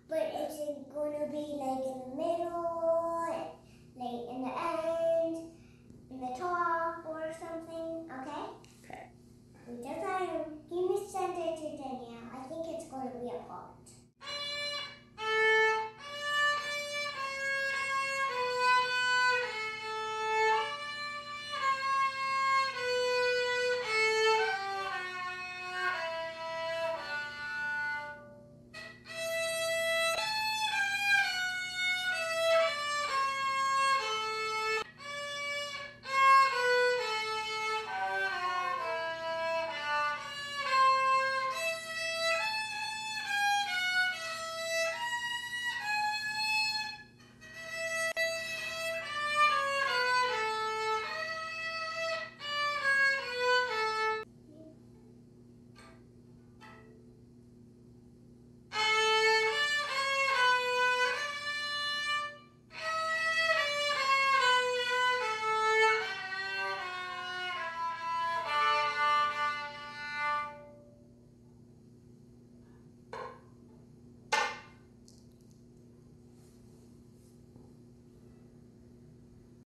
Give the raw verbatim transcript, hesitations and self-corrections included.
but is it going to be like in the middle, like in the end, in the top, or something? Okay? Okay. We decided. Give me send it to Danielle. I think it's going to be a pop.